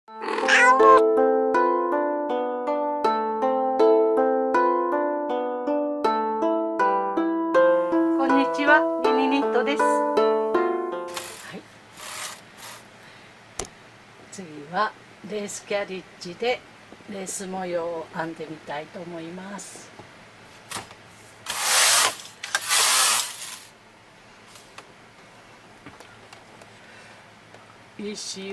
こんにちは、リニニットです。はい、次はレースキャリッジでレース模様を編んでみたいと思います。EC1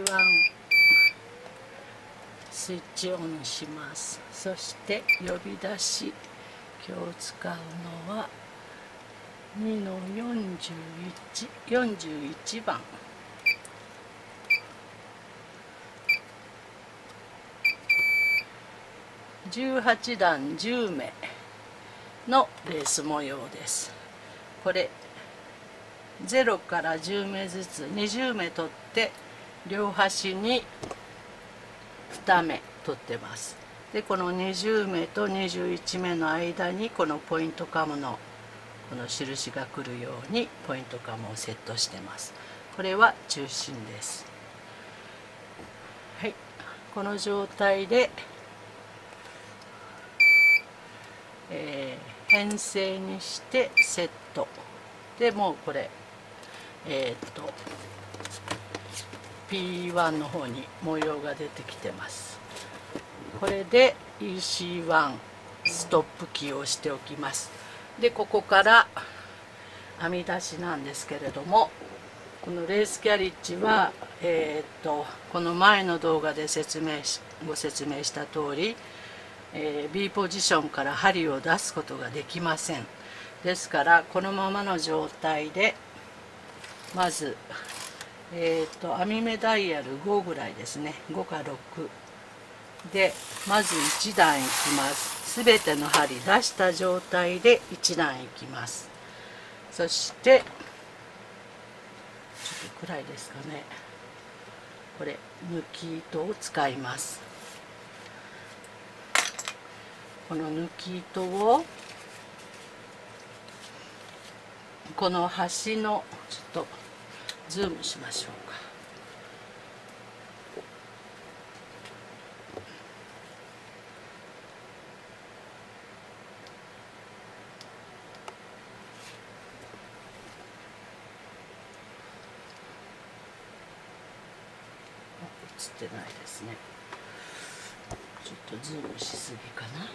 スイッチオンします。そして呼び出し、今日使うのは2の41番。18段10目のレース模様です。これ0から10目ずつ20目取って両端に2目取ってます。でこの20目と21目の間にこのポイントカムのこの印が来るようにポイントカムをセットしてます。これは中心です。はい、この状態で編成にしてセットで、もうこれP1 の方に模様が出てきてます。これで EC1 ストップキーを押しておきます。でここから編み出しなんですけれども、このレースキャリッジはこの前の動画でご説明した通り、B ポジションから針を出すことができません。ですからこのままの状態でまず、編み目ダイヤル5ぐらいですね、5か6でまず1段いきます。すべての針出した状態で1段いきます。そしてちょっと暗いですかね、これ抜き糸を使います。この抜き糸をこの端のちょっとズームしましょうか。映ってないですね。ちょっとズームしすぎかな。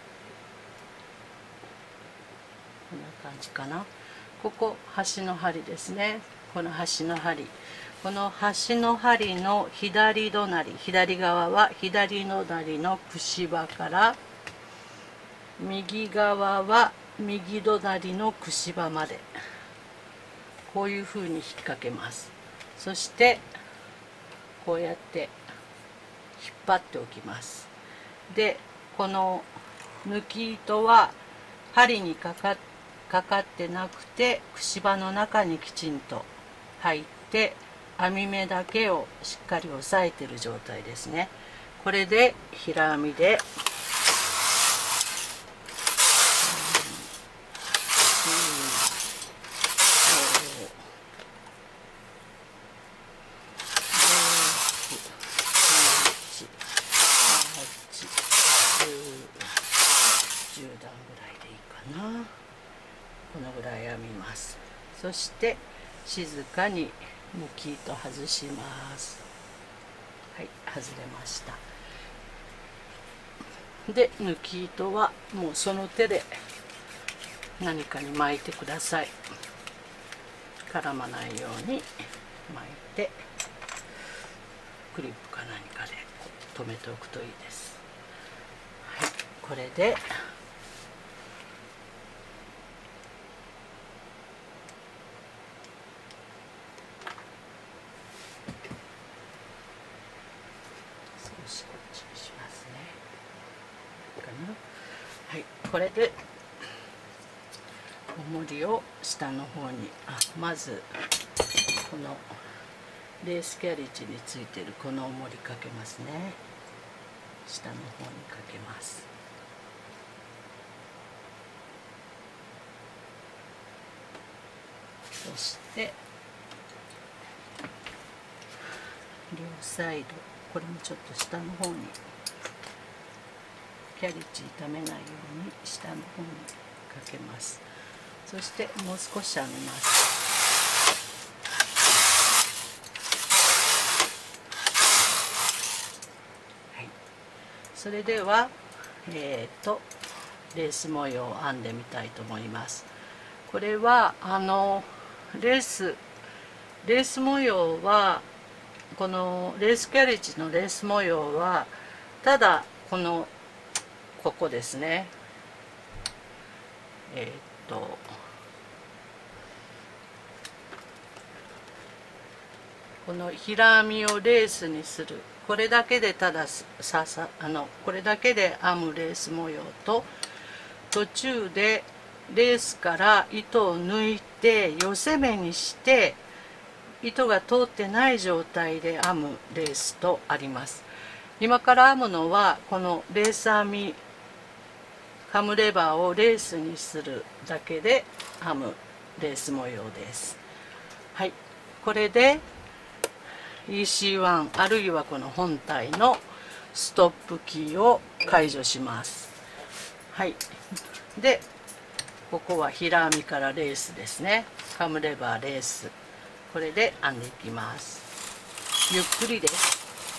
こんな感じかな。ここ端の針ですね。この端の針、この端の針の左隣、左側は左隣のくしばから、右側は右隣のくしばまでこういうふうに引っ掛けます。そしてこうやって引っ張っておきます。でこの抜き糸は針にかかってなくて、くしばの中にきちんと入って編み目だけをしっかり押さえている状態ですね。これで平編みでこのぐらい編みます。そして静かに抜き糸外します。はい、外れました。で抜き糸はもうその手で何かに巻いてください。絡まないように巻いてクリップか何かで留めておくといいです。はい、これで少しこっちにしますね。かな。はい、これで重りを下の方に、まずこのレースキャリッジについているこの重りかけますね。下の方にかけます。そして両サイドこれもちょっと下の方にキャリッジ傷めないように下の方にかけます。そしてもう少し編みます。はい、それではレース模様を編んでみたいと思います。これはレース模様はこのレースキャリッジのレース模様はただここですね、この平編みをレースにする、これだけでただこれだけで編むレース模様と、途中でレースから糸を抜いて寄せ目にして糸が通ってない状態で編むレースとあります。今から編むのはこのレース編みカムレバーをレースにするだけで編むレース模様です。はい、これで EC1 あるいはこの本体のストップキーを解除します。はい、でここは平編みからレースですね。カムレバーレース、これで編んでいきます。ゆっくりです。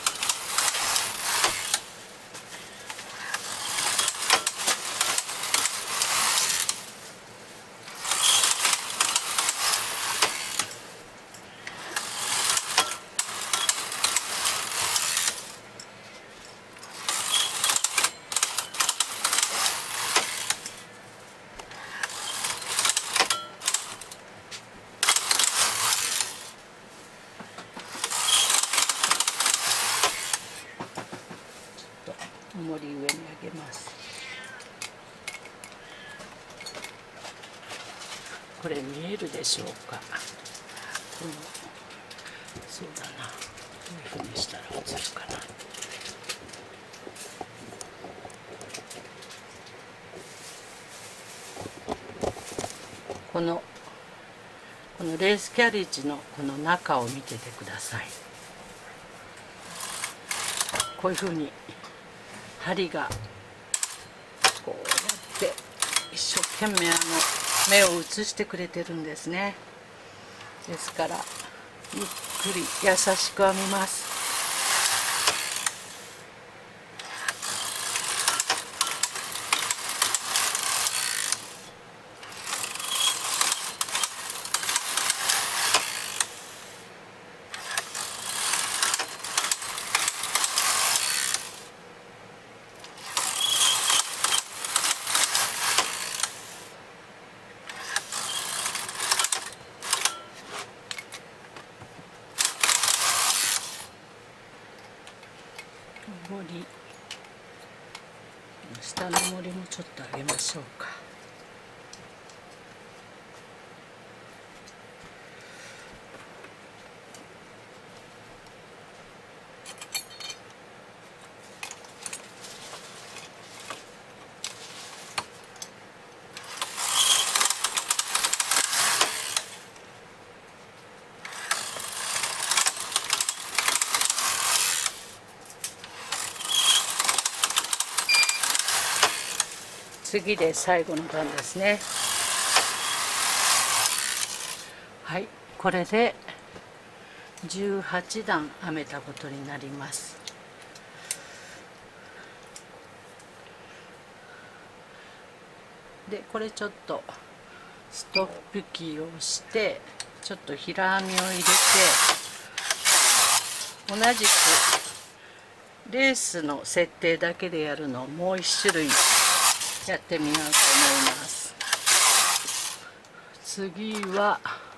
重り上に上げます。これ見えるでしょうか。そうだな、どういうふうにしたら映るかな。このレースキャリッジのこの中を見ててください。こういうふうに針がこうやって一生懸命目を映してくれてるんですね。ですからゆっくり優しく編みます。下の盛りもちょっと上げましょうか。次で最後の段ですね。はい、これで18段編めたことになります。でこれちょっとストップキーを押してちょっと平編みを入れて、同じくレースの設定だけでやるのをもう1種類やってみようと思います。次は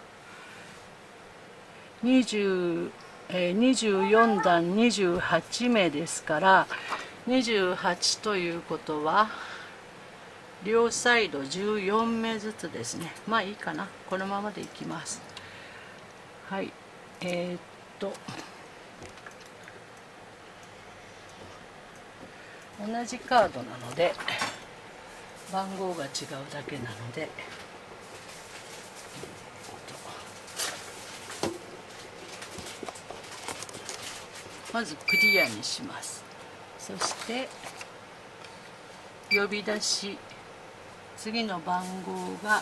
24段28目ですから、28ということは両サイド14目ずつですね。まあいいかな、このままでいきます。はい、同じカードなので番号が違うだけなので、 まずクリアにします。そして呼び出し、次の番号が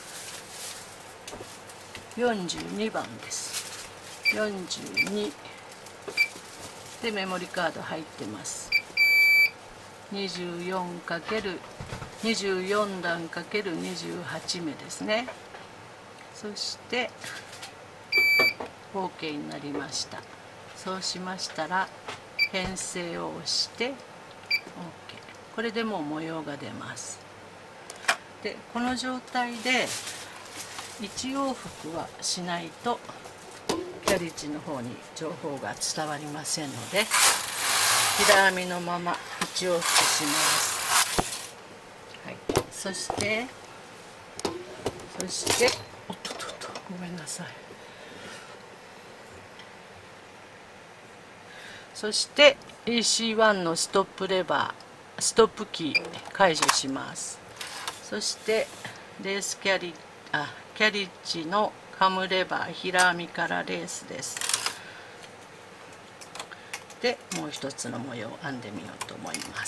42番です。42でメモリカード入ってます。24段 ×28 目ですね。そしてOK になりました。そうしましたら編成を押して OK。 これでもう模様が出ます。でこの状態で1往復はしないとキャリッジの方に情報が伝わりませんので、平編みのまま1往復します。はい、そしておっとっとっと、ごめんなさい。そして EC1 のストップレバー、ストップキー解除します。そしてレースキャリッジのカムレバー、平編みからレースです。でもう一つの模様を編んでみようと思います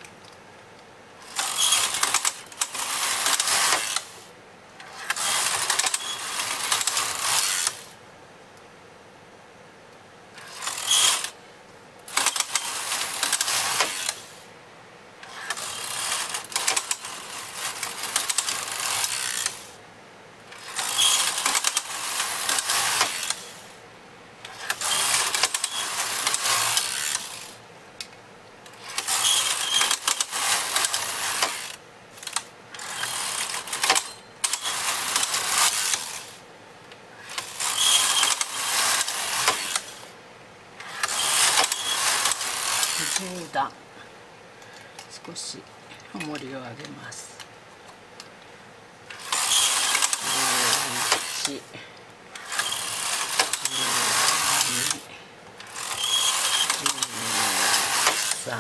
。10段少し重りを上げます。11、12、13、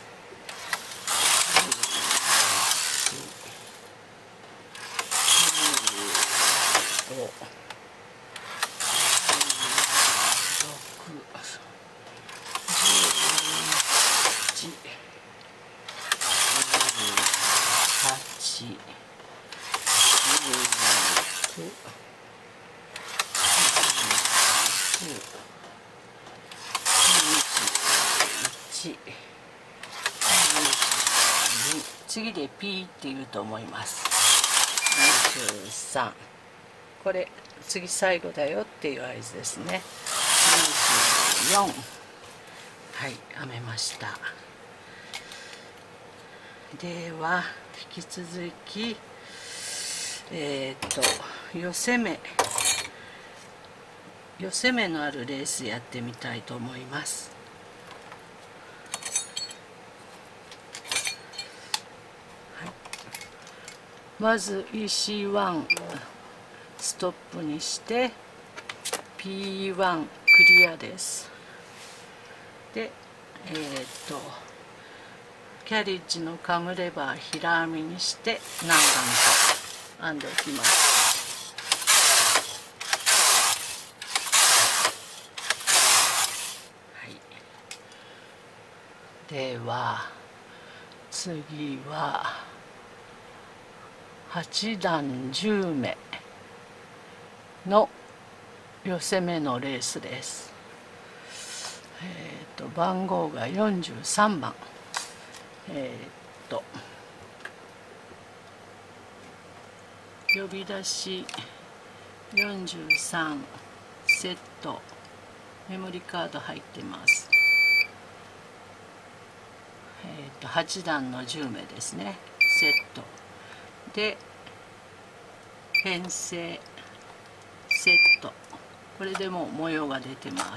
次でピーって言うと思います。23、これ次最後だよっていう合図ですね。24、はい、編めました。では引き続き寄せ目のあるレースやってみたいと思います。はい、まず EC1 ストップにして P1 クリアです。でキャリッジのカムレバー平編みにして何段か編んでおきます。では次は8段10目の寄せ目のレースです。番号が43番。呼び出し43セット、メモリカード入ってます。8段の10目ですね。セットで編成セット、これでもう模様が出てます。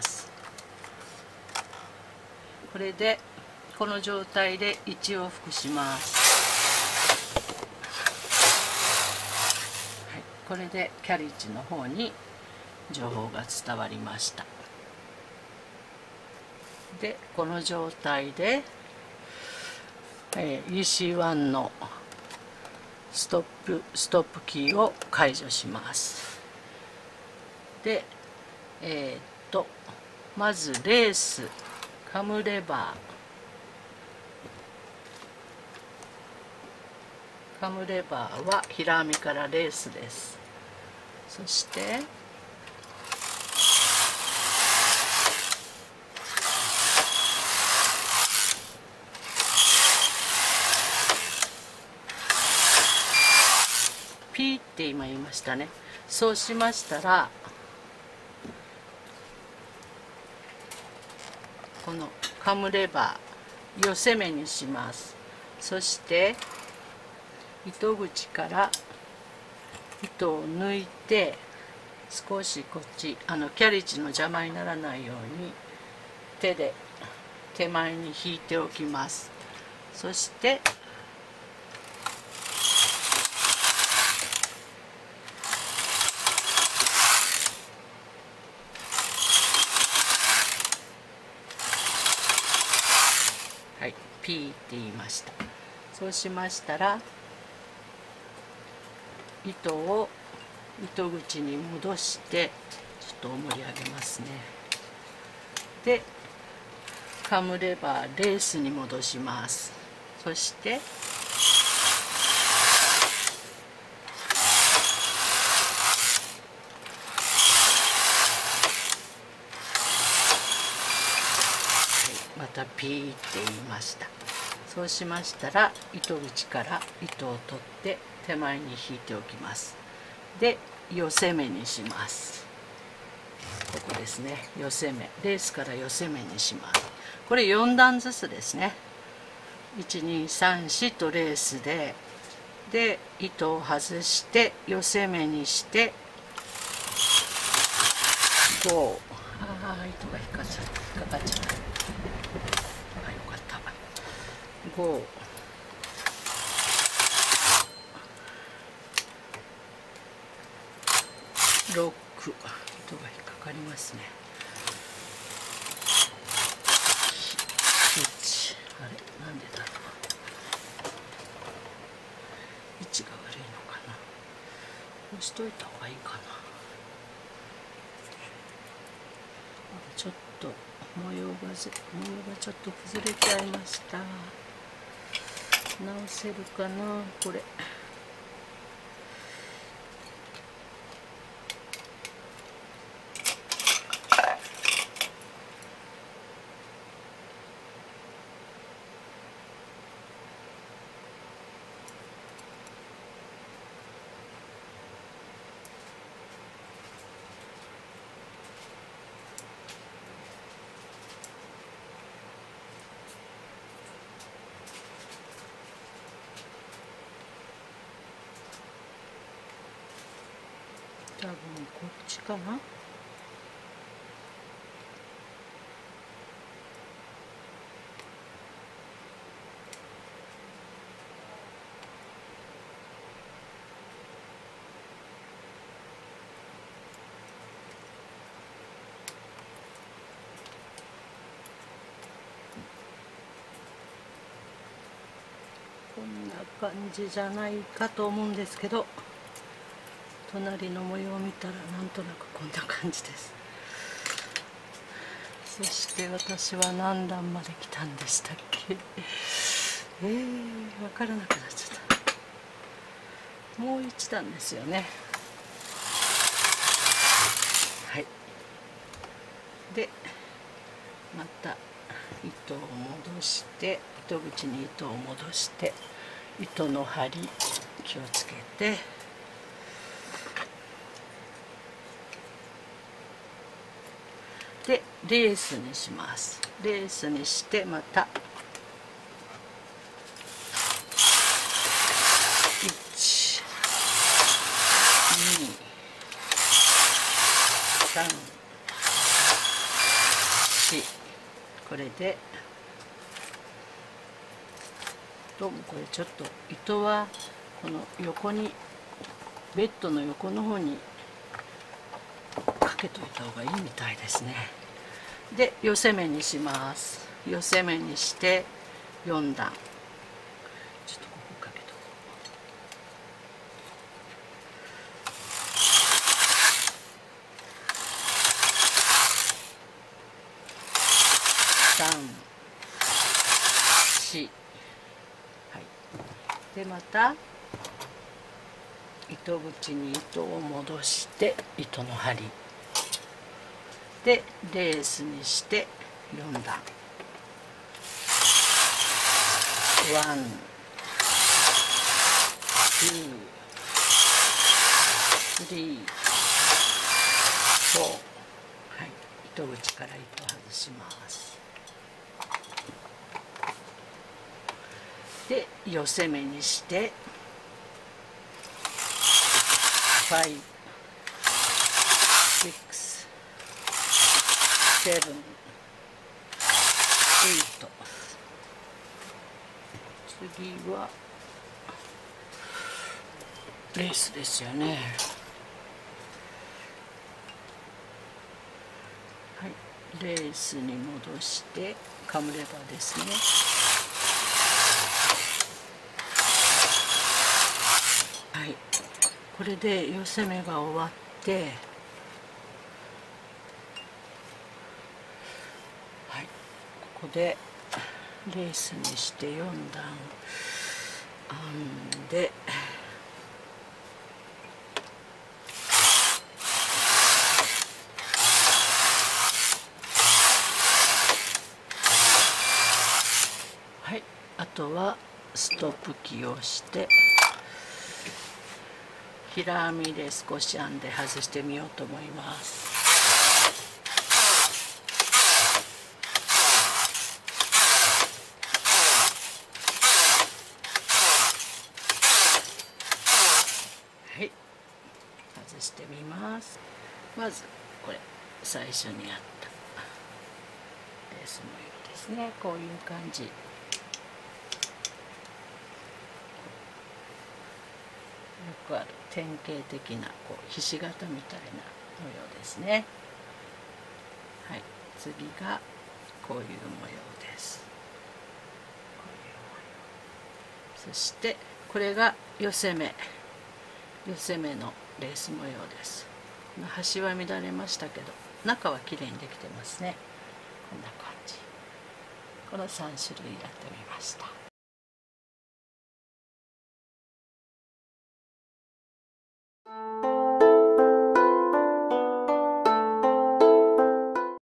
これでこの状態で1往復します。はい、これでキャリッジの方に情報が伝わりました。でこの状態でEC1 のストップキーを解除します。でまずレースカムレバー。カムレバーは平編みからレースです。そしてピーって今言いましたね。そうしましたら、このカムレバー寄せ目にします。そして糸口から糸を抜いて、少しこっちキャリッジの邪魔にならないように手で手前に引いておきます。そしてはい、ピーって言いました。そうしましたら、糸を糸口に戻してちょっと盛り上げますね。でカムレバーレースに戻します。そしてまたピーって言いました。そうしましたら、糸口から糸を取って手前に引いておきます。で寄せ目にします。ここですね、寄せ目、レースから寄せ目にします。これ4段ずつですね。1234とレースで糸を外して寄せ目にして5、糸が引っかかっちゃった。あ、よかった。5、6、糸が引っかかりますね。1、あれなんでだろう、位置が悪いのかな。こうしといた方がいいかな。ちょっと模様がちょっと崩れちゃいました。直せるかなこれ。多分こっちかな。こんな感じじゃないかと思うんですけど、隣の模様を見たらなんとなくこんな感じです。そして私は何段まで来たんでしたっけ。分からなくなっちゃった。もう一段ですよね。はい。でまた糸を戻して、糸口に糸を戻して、糸の針気をつけて、でレースにします。レースにしてまた1、2、3、4、これでどうもこれちょっと糸はこの横に、ベッドの横の方にかけといた方がいいみたいですね。で寄せ目にします。寄せ目にして4段、ちょっとここかけとこう。 4、はい、でまた糸口に糸を戻して糸の針でレースにして4段、ワン、ツー、スリー、フォー、はい、糸口から糸を外します。で寄せ目にして5、6、7、8、次はレースですよね。はい、レースに戻してカムレバーですね。はい、これで寄せ目が終わって、はい、ここでレースにして4段編んで、はい、あとはストップキーをして平編みで少し編んで外してみようと思います。はい、外してみます。まずこれ最初にやったレース模様ですね。こういう感じ。よくある典型的なこうひし形みたいな模様ですね。はい、次がこういう模様です。こういう模様。そしてこれが寄せ目のレース模様です。端は乱れましたけど中はきれいにできてますね。こんな感じ。この3種類やってみました。